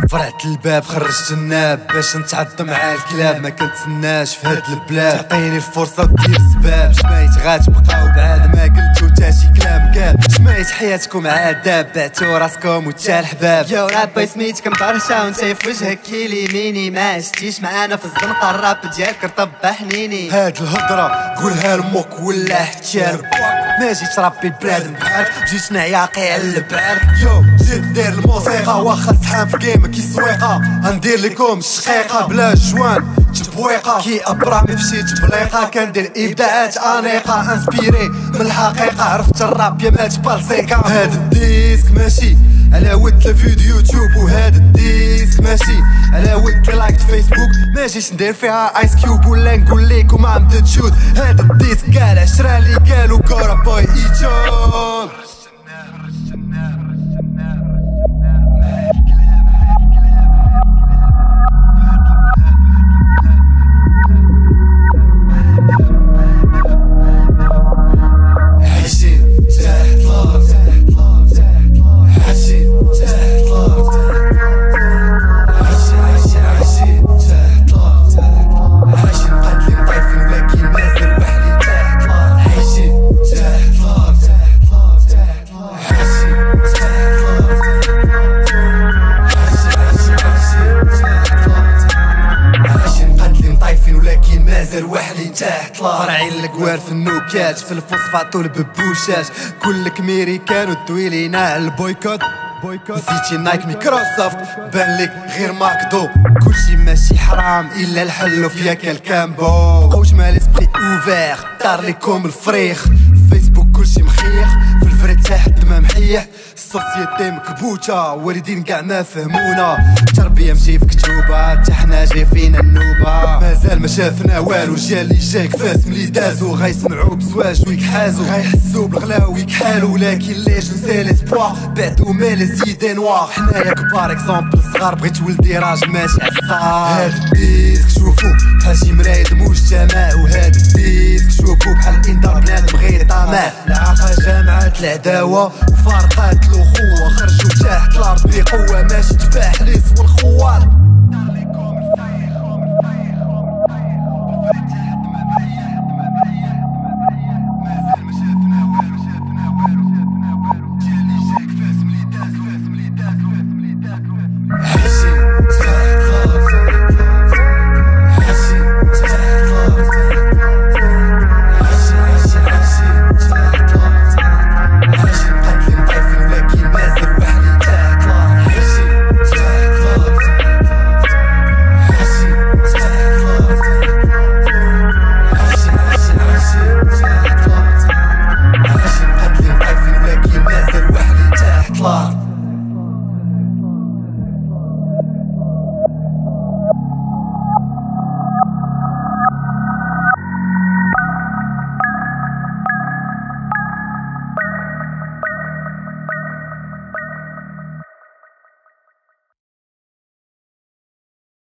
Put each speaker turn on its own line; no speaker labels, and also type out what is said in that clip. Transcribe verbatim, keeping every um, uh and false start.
فرعت الباب خرجت الناب باش نتعض مع الكلاب. ما كنتسناش في هاد البلاد تعطيني الفرصه ودير سباب. شميت غتبقاو بعد ما قلتو تا شي كلام كاب. شميت حياتكم عذاب بعتو راسكم وتا الحباب. يا رابي سميتك مطرشه وانت في وجهك كيليميني. ما عشتيش معانا في الزنقه الراب ديالك رطب حنيني. هاد الهضره قولها لمك ولا حتى ما جيتش ربي البلاد بحالك جيت نعياقي على البعاد. يو زيد دير الموسيقى واخا سحام في كيما كي سويقه. غندير لكم الشقيقه بلا جوان تبويقه كي ابرامي مشيت بليقه. كندير ابداعات انيقه انسبيري من الحقيقه. عرفت الراب يا مات بالسيكا. هاد الديسك ماشي على ود الفيديو يوتيوب وهاد الديسك ماشي على ود لايك فيسبوك. ما جيش ندير فيها ايس كيوب ولا نقول لكم عم تشوت. هاد الديسك كاع العشرة اللي قالوا كورا باي ايتون. فرعين الكوار في النوكات في الفوسفات والببوشات. كلك ميريكان ودويلينا على البويكوت. نسيتي نايك ميكروسوفت بان لك غير ماكدو. كلشي ماشي حرام الا الحلو فياك الكامبو. بقاوش مع ليسبري اوفير دار ليكم الفريخ. فيسبوك كلشي مخيخ في الفري تحت ما محيح. السوسيتي مكبوته والدين كاع ما فهمونا. تربيه ماشي مكتوبه تا حنا جاي فينا النوبه. مازال ما شافنا والو جا اللي جاك فاس ملي دازو. غيسمعو بزواج ويكحازو غيحسو بالغلا ويكحالو. ولكن ليش نسى ليسبوا بعدو مال زيدي نوار. حنايا كبار اكزومبل صغار بغيت ولدي راجل ماشي عالصغار. هاد الديسك شوفو بحال شي مرايد مجتمع. وهاد الديسك شوفو بحال الانترنت غير طمع. العاقه جامعات العداوه وفارقات الاخوه. خرجوا تحت الارض بقوه ماشي تباح ليس والخوار.